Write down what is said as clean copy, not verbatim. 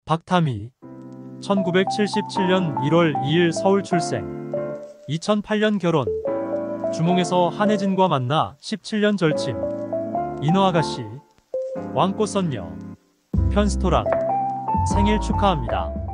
박타미 1977년 1월 2일 서울 출생. 2008년 결혼. 주몽에서 한혜진과 만나 17년 절친. 인어아가씨, 왕꽃선녀, 편스토랑 생일 축하합니다.